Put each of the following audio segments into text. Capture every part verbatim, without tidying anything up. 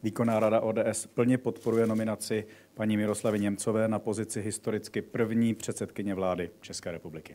Výkonná rada O D S plně podporuje nominaci paní Miroslavy Němcové na pozici historicky první předsedkyně vlády České republiky.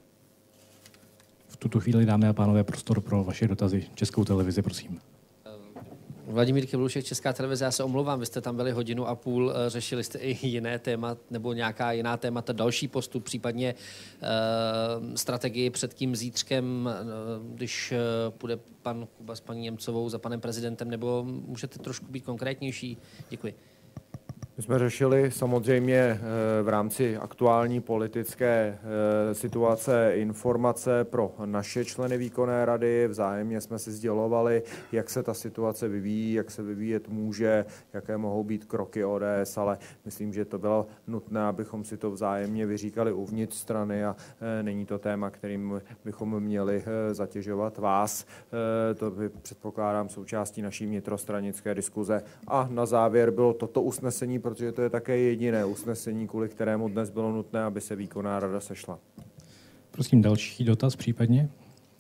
V tuto chvíli, dámy a pánové, prostor pro vaše dotazy. Českou televizi, prosím. Vladimír Kyblušek, Česká televize, já se omlouvám, vy jste tam byli hodinu a půl, řešili jste i jiné téma nebo nějaká jiná témata, další postup, případně uh, strategii před tím zítřkem, uh, když uh, půjde pan Kuba s paní Němcovou za panem prezidentem, nebo můžete trošku být konkrétnější? Děkuji. My jsme řešili samozřejmě v rámci aktuální politické situace informace pro naše členy výkonné rady. Vzájemně jsme si sdělovali, jak se ta situace vyvíjí, jak se vyvíjet může, jaké mohou být kroky O D S, ale myslím, že to bylo nutné, abychom si to vzájemně vyříkali uvnitř strany a není to téma, kterým bychom měli zatěžovat vás. To by, předpokládám, součástí naší vnitrostranické diskuze. A na závěr bylo toto usnesení, protože to je také jediné usnesení, kvůli kterému dnes bylo nutné, aby se výkonná rada sešla. Prosím, další dotaz případně.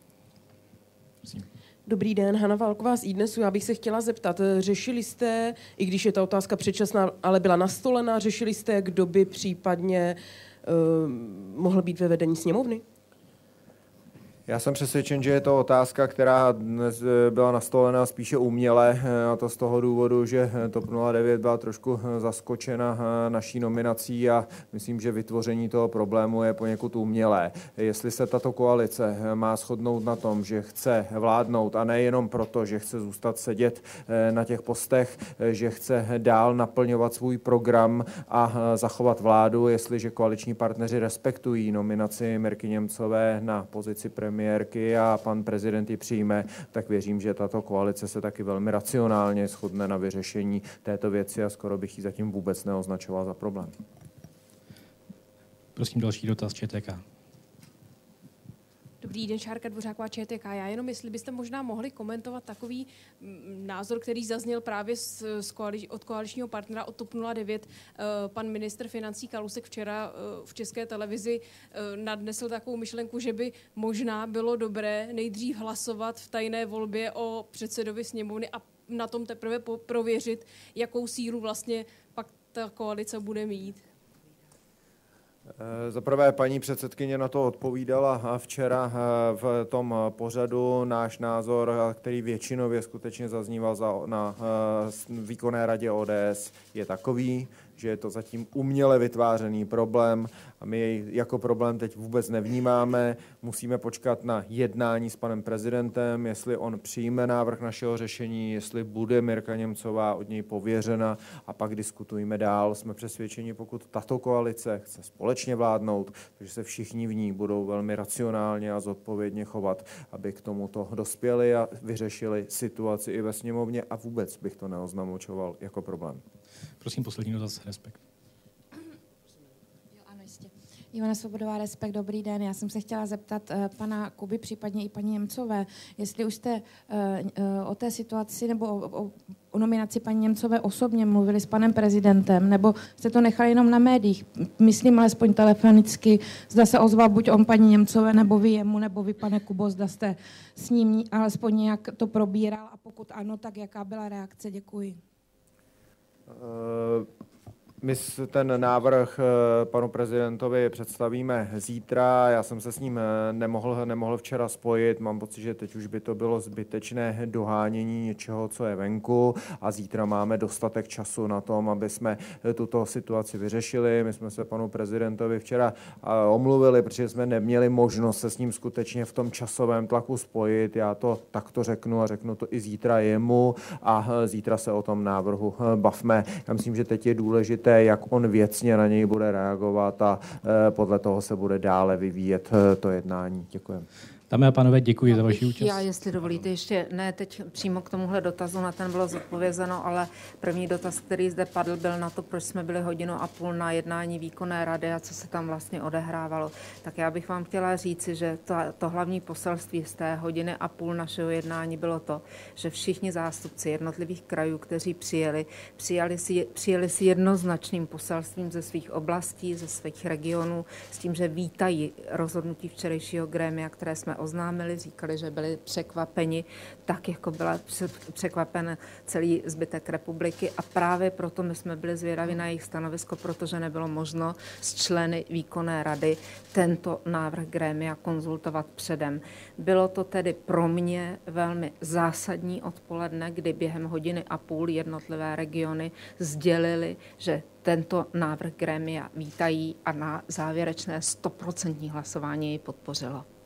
Prosím. Dobrý den, Hana Válková z iDnesu. Já bych se chtěla zeptat, řešili jste, i když je ta otázka předčasná, ale byla nastolena, řešili jste, kdo by případně uh, mohl být ve vedení sněmovny? Já jsem přesvědčen, že je to otázka, která dnes byla nastolena spíše uměle, a to z toho důvodu, že TOP nula devět byla trošku zaskočena naší nominací a myslím, že vytvoření toho problému je poněkud umělé. Jestli se tato koalice má shodnout na tom, že chce vládnout a nejenom proto, že chce zůstat sedět na těch postech, že chce dál naplňovat svůj program a zachovat vládu, jestliže koaliční partneři respektují nominaci Mirky Němcové na pozici premiéra, premiérky a pan prezident ji přijme, tak věřím, že tato koalice se taky velmi racionálně shodne na vyřešení této věci a skoro bych ji zatím vůbec neoznačoval za problém. Prosím, další dotaz ČTK. Dobrý den, Šárka Dvořáková, ČTK. Já jenom, jestli byste možná mohli komentovat takový názor, který zazněl právě z, z koalič, od koaličního partnera od TOP nula devět. Pan ministr financí Kalousek včera v České televizi nadnesl takovou myšlenku, že by možná bylo dobré nejdřív hlasovat v tajné volbě o předsedovi sněmovny a na tom teprve prověřit, jakou sílu vlastně pak ta koalice bude mít. Za prvé, paní předsedkyně na to odpovídala včera v tom pořadu. Náš názor, který většinově skutečně zazníval na výkonné radě O D S, je takový, že je to zatím uměle vytvářený problém a my jej jako problém teď vůbec nevnímáme. Musíme počkat na jednání s panem prezidentem, jestli on přijme návrh našeho řešení, jestli bude Mirka Němcová od něj pověřena a pak diskutujeme dál. Jsme přesvědčeni, pokud tato koalice chce společně vládnout, takže se všichni v ní budou velmi racionálně a zodpovědně chovat, aby k tomuto dospěli a vyřešili situaci i ve sněmovně a vůbec bych to neoznamočoval jako problém. Prosím, poslední dotaz, Respekt. Jo, ano, jistě. Ivana Svobodová, Respekt, dobrý den. Já jsem se chtěla zeptat uh, pana Kuby, případně i paní Němcové, jestli už jste uh, uh, o té situaci nebo o, o, o nominaci paní Němcové osobně mluvili s panem prezidentem, nebo jste to nechali jenom na médiích. Myslím alespoň telefonicky, zda se ozval buď on paní Němcové, nebo vy jemu, nebo vy, pane Kubo, zda jste s ním alespoň nějak to probíral a pokud ano, tak jaká byla reakce? Děkuji. My ten návrh panu prezidentovi představíme zítra. Já jsem se s ním nemohl, nemohl včera spojit. Mám pocit, že teď už by to bylo zbytečné dohánění něčeho, co je venku a zítra máme dostatek času na tom, aby jsme tuto situaci vyřešili. My jsme se panu prezidentovi včera omluvili, protože jsme neměli možnost se s ním skutečně v tom časovém tlaku spojit. Já to takto řeknu a řeknu to i zítra jemu a zítra se o tom návrhu bavme. Já myslím, že teď je důležité, jak on věcně na něj bude reagovat a podle toho se bude dále vyvíjet to jednání. Děkuji. Dámy a pánové, děkuji za vaši účast. Já, jestli dovolíte, ještě ne teď přímo k tomuhle dotazu, na ten bylo zodpovězeno, ale první dotaz, který zde padl, byl na to, proč jsme byli hodinu a půl na jednání výkonné rady a co se tam vlastně odehrávalo. Tak já bych vám chtěla říci, že to, to hlavní poselství z té hodiny a půl našeho jednání bylo to, že všichni zástupci jednotlivých krajů, kteří přijeli, přijali si, přijeli si jednoznačným poselstvím ze svých oblastí, ze svých regionů, s tím, že vítají rozhodnutí včerejšího grémia, které jsme oznámili, říkali, že byli překvapeni, tak jako byla překvapen celý zbytek republiky a právě proto my jsme byli zvědaví na jejich stanovisko, protože nebylo možno s členy výkonné rady tento návrh grémia konzultovat předem. Bylo to tedy pro mě velmi zásadní odpoledne, kdy během hodiny a půl jednotlivé regiony sdělili, že tento návrh grémia vítají a na závěrečné stoprocentní hlasování jej podpořilo.